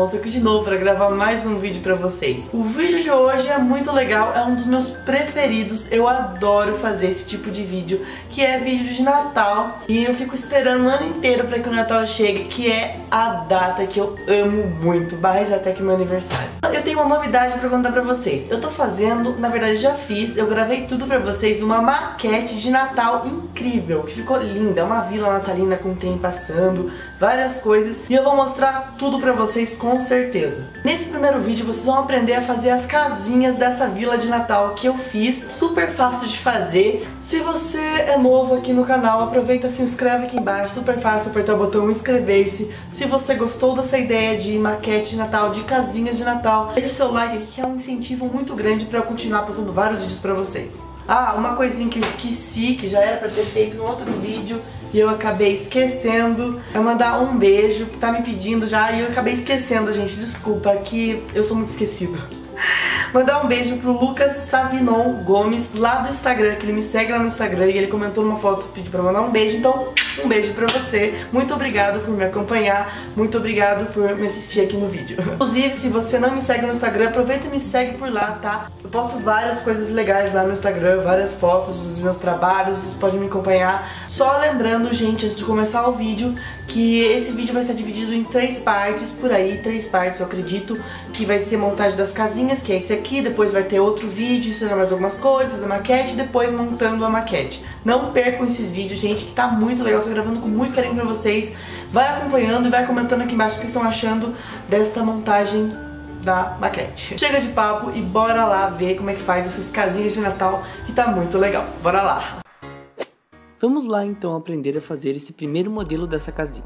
pessoal, tô aqui de novo para gravar mais um vídeo pra vocês. O vídeo de hoje é muito legal, é um dos meus preferidos, eu adoro fazer esse tipo de vídeo, que é vídeo de Natal, e eu fico esperando o ano inteiro para que o Natal chegue, que é a data que eu amo muito, mais até que meu aniversário. Eu tenho uma novidade pra contar pra vocês, eu tô fazendo, na verdade já fiz, eu gravei tudo pra vocês, uma maquete de Natal incrível, que ficou linda, é uma vila natalina com o trem passando, várias coisas, e eu vou mostrar tudo pra vocês com certeza. Nesse primeiro vídeo vocês vão aprender a fazer as casinhas dessa vila de Natal que eu fiz, super fácil de fazer. Se você é novo aqui no canal, aproveita, se inscreve aqui embaixo, super fácil apertar o botão inscrever-se. Se você gostou dessa ideia de maquete de Natal, de casinhas de Natal, deixe seu like aqui que é um incentivo muito grande pra eu continuar postando vários vídeos pra vocês. Ah, uma coisinha que eu esqueci, que já era pra ter feito no outro vídeo e eu acabei esquecendo, é mandar um beijo, que tá me pedindo já, e eu acabei esquecendo, gente, desculpa, que eu sou muito esquecido. Mandar um beijo pro Lucas Savinon Gomes, lá do Instagram, que ele me segue lá no Instagram e ele comentou numa foto, pediu pra mandar um beijo, então um beijo pra você. Muito obrigado por me acompanhar, muito obrigado por me assistir aqui no vídeo. Inclusive, se você não me segue no Instagram, aproveita e me segue por lá, tá? Eu posto várias coisas legais lá no Instagram, várias fotos dos meus trabalhos, vocês podem me acompanhar. Só lembrando, gente, antes de começar o vídeo, que esse vídeo vai estar dividido em 3 partes, por aí, 3 partes, eu acredito, que vai ser montagem das casinhas, que é esse aqui, depois vai ter outro vídeo ensinando mais algumas coisas da maquete, e depois montando a maquete. Não percam esses vídeos, gente, que tá muito legal, tô gravando com muito carinho pra vocês. Vai acompanhando e vai comentando aqui embaixo o que estão achando dessa montagem da maquete. Chega de papo e bora lá ver como é que faz essas casinhas de Natal, que tá muito legal. Bora lá! Vamos lá então aprender a fazer esse primeiro modelo dessa casinha.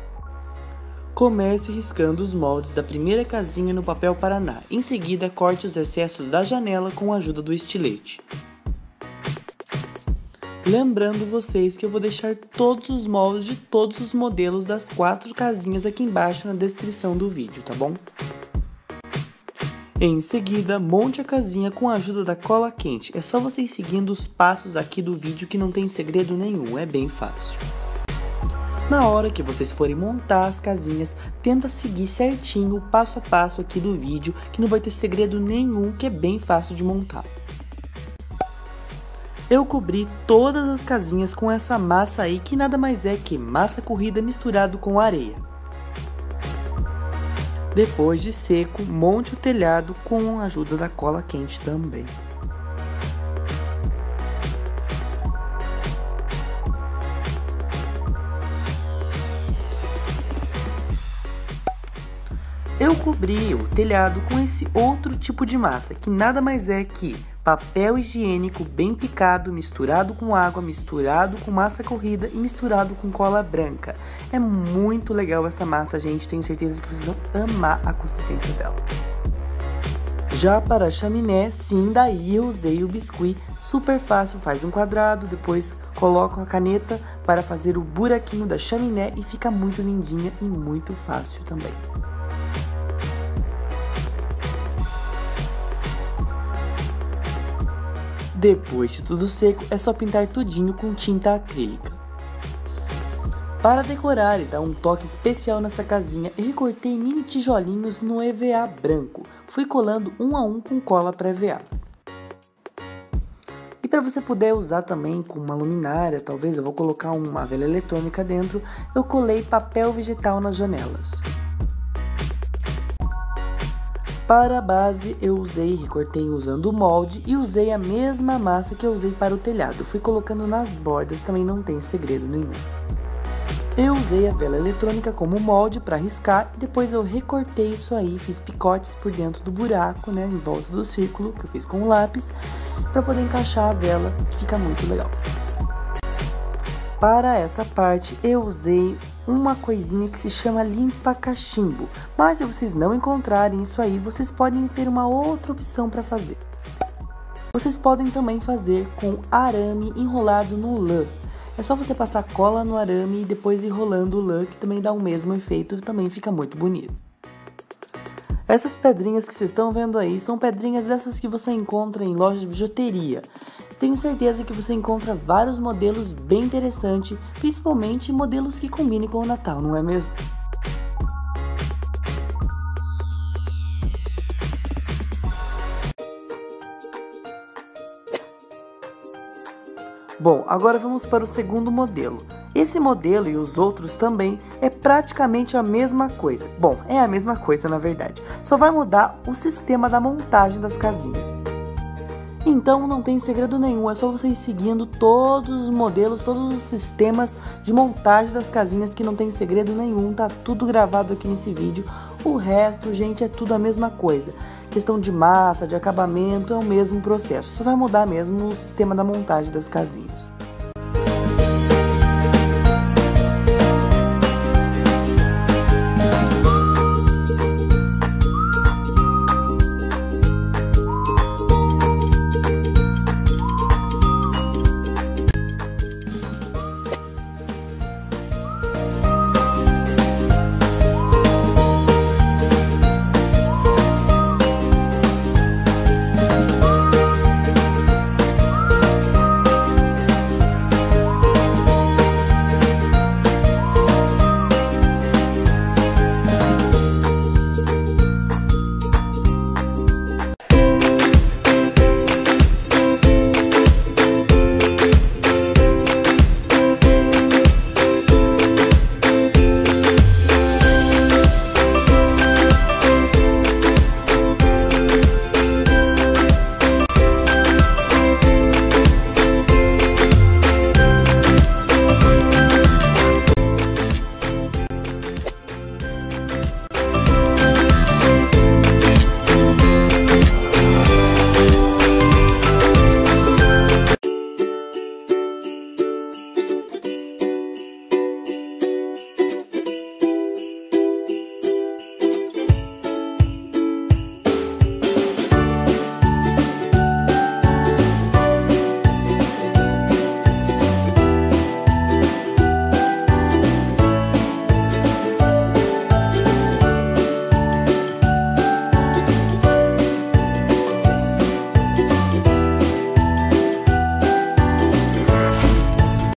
Comece riscando os moldes da primeira casinha no papel paraná. Em seguida, corte os excessos da janela com a ajuda do estilete. Lembrando vocês que eu vou deixar todos os moldes de todos os modelos das 4 casinhas aqui embaixo na descrição do vídeo, tá bom? Em seguida, monte a casinha com a ajuda da cola quente. É só vocês seguindo os passos aqui do vídeo que não tem segredo nenhum, é bem fácil. Na hora que vocês forem montar as casinhas, tenta seguir certinho o passo a passo aqui do vídeo, que não vai ter segredo nenhum, que é bem fácil de montar. Eu cobri todas as casinhas com essa massa aí, que nada mais é que massa corrida misturado com areia. Depois de seco, monte o telhado com a ajuda da cola quente também. Eu cobri o telhado com esse outro tipo de massa, que nada mais é que papel higiênico bem picado, misturado com água, misturado com massa corrida e misturado com cola branca. É muito legal essa massa, gente, tenho certeza que vocês vão amar a consistência dela. Já para a chaminé, sim, daí eu usei o biscuit, super fácil, faz um quadrado, depois coloca a caneta para fazer o buraquinho da chaminé e fica muito lindinha e muito fácil também. Depois de tudo seco, é só pintar tudinho com tinta acrílica. Para decorar e dar um toque especial nessa casinha, eu recortei mini tijolinhos no EVA branco. Fui colando um a um com cola pré-EVA. E para você poder usar também com uma luminária, talvez eu vou colocar uma vela eletrônica dentro, eu colei papel vegetal nas janelas. Para a base eu recortei usando o molde e usei a mesma massa que eu usei para o telhado. Fui colocando nas bordas, também não tem segredo nenhum. Eu usei a vela eletrônica como molde para riscar e depois eu recortei isso aí, fiz picotes por dentro do buraco, né, em volta do círculo que eu fiz com o lápis, para poder encaixar a vela, que fica muito legal. Para essa parte eu usei uma coisinha que se chama limpa cachimbo, mas se vocês não encontrarem isso aí, vocês podem ter uma outra opção para fazer. Vocês podem também fazer com arame enrolado no lã. É só você passar cola no arame e depois ir enrolando o lã, que também dá o mesmo efeito e também fica muito bonito. Essas pedrinhas que vocês estão vendo aí são pedrinhas dessas que você encontra em lojas de bijuteria. Tenho certeza que você encontra vários modelos bem interessantes, principalmente modelos que combinem com o Natal, não é mesmo? Bom, agora vamos para o segundo modelo. Esse modelo e os outros também é praticamente a mesma coisa. Bom, é a mesma coisa na verdade, só vai mudar o sistema da montagem das casinhas. Então não tem segredo nenhum, é só vocês seguindo todos os modelos, todos os sistemas de montagem das casinhas que não tem segredo nenhum, tá tudo gravado aqui nesse vídeo. O resto, gente, é tudo a mesma coisa. Questão de massa, de acabamento, é o mesmo processo, só vai mudar mesmo o sistema da montagem das casinhas.